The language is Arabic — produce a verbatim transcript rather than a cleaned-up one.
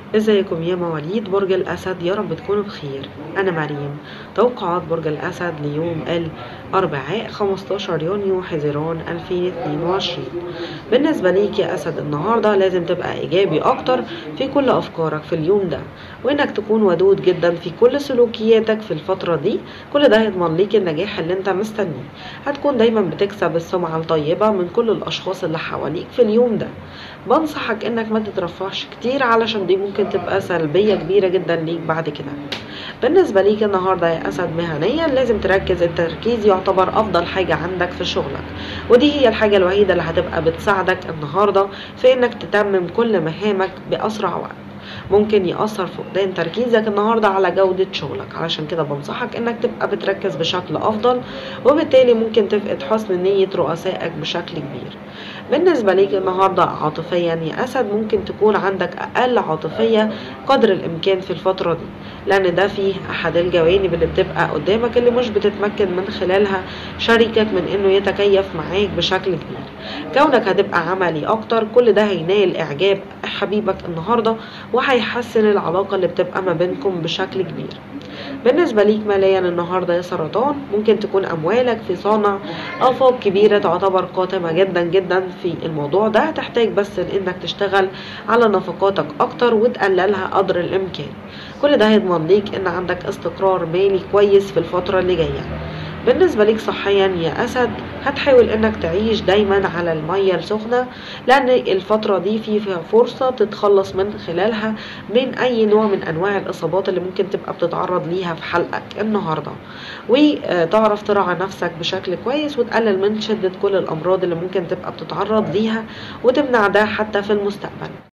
ازيكم يا مواليد برج الأسد؟ يا رب تكونوا بخير. أنا مريم. توقعات برج الأسد ليوم الأربعاء خمستاشر يونيو حزيران ألفين واتنين وعشرين. بالنسبة ليك يا أسد، النهاردة لازم تبقى إيجابي أكتر في كل أفكارك في اليوم ده، وإنك تكون ودود جدا في كل سلوكياتك في الفترة دي. كل ده هيضمن ليك النجاح اللي انت مستنيه. هتكون دايما بتكسب السمعة الطيبة من كل الأشخاص اللي حواليك في اليوم ده. بنصحك انك ما تترفهش كتير، علشان دي ممكن تبقى سلبية كبيرة جدا ليك بعد كده. بالنسبة ليك النهاردة يا أسد، مهنيا لازم تركز. التركيز يعتبر أفضل حاجة عندك في شغلك، ودي هي الحاجة الوحيدة اللي هتبقى بتساعدك النهاردة في انك تتمم كل مهامك بأسرع وقت. ممكن يأثر فقدان تركيزك النهاردة على جودة شغلك، علشان كده بنصحك انك تبقى بتركز بشكل افضل، وبالتالي ممكن تفقد حسن نية رؤسائك بشكل كبير. بالنسبة ليك النهاردة عاطفيا يا أسد، ممكن تكون عندك أقل عاطفية قدر الإمكان في الفترة دي، لأن ده فيه أحد الجوانب اللي بتبقى قدامك اللي مش بتتمكن من خلالها شريكك من إنه يتكيف معاك بشكل كبير. كونك هتبقى عملي أكتر، كل ده هينال إعجاب حبيبك النهاردة، وهيحسن العلاقة اللي بتبقى ما بينكم بشكل كبير. بالنسبة ليك ماليا النهاردة يا سرطان، ممكن تكون أموالك في صانع آفاق كبيرة تعتبر قاتمة جدا جدا في الموضوع ده. تحتاج بس إنك تشتغل على نفقاتك أكتر وتقللها قدر الإمكان. كل ده هيضمن ليك إن عندك استقرار مالي كويس في الفترة اللي جاية. بالنسبة ليك صحيا يا أسد، هتحاول انك تعيش دايما على المية السخنة، لان الفترة دي فيها فرصة تتخلص من خلالها من اي نوع من انواع الاصابات اللي ممكن تبقى بتتعرض ليها في حلقك النهاردة، وتعرف تراعى نفسك بشكل كويس وتقلل من شدة كل الامراض اللي ممكن تبقى بتتعرض ليها، وتمنع ده حتى في المستقبل.